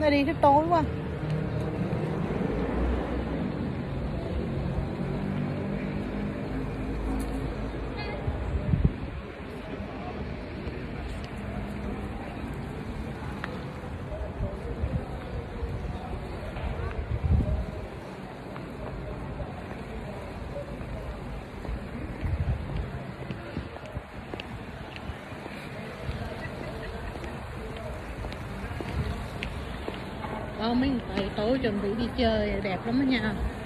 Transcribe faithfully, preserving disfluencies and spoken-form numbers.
rồi đi cái tối quá. Đó mấy người tối chuẩn bị đi chơi đẹp lắm đó nha.